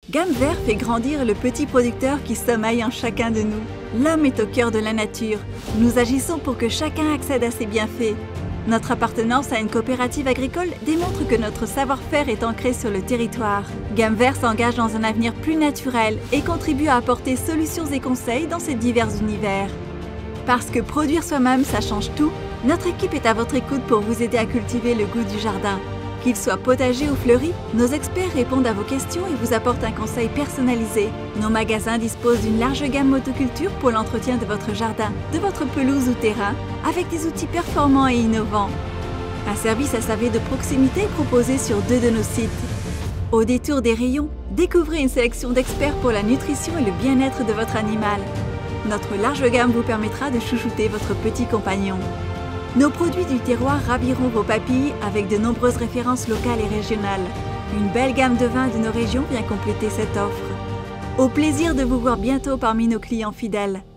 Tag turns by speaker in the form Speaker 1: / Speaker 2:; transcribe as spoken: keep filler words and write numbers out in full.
Speaker 1: Gamme Vert fait grandir le petit producteur qui sommeille en chacun de nous. L'homme est au cœur de la nature. Nous agissons pour que chacun accède à ses bienfaits. Notre appartenance à une coopérative agricole démontre que notre savoir-faire est ancré sur le territoire. Gamme Vert s'engage dans un avenir plus naturel et contribue à apporter solutions et conseils dans ces divers univers. Parce que produire soi-même, ça change tout, notre équipe est à votre écoute pour vous aider à cultiver le goût du jardin. Qu'il soit potager ou fleuri, nos experts répondent à vos questions et vous apportent un conseil personnalisé. Nos magasins disposent d'une large gamme motoculture pour l'entretien de votre jardin, de votre pelouse ou terrain, avec des outils performants et innovants. Un service S A V de proximité est proposé sur deux de nos sites. Au détour des rayons, découvrez une sélection d'experts pour la nutrition et le bien-être de votre animal. Notre large gamme vous permettra de chouchouter votre petit compagnon. Nos produits du terroir raviront vos papilles avec de nombreuses références locales et régionales. Une belle gamme de vins de nos régions vient compléter cette offre. Au plaisir de vous voir bientôt parmi nos clients fidèles.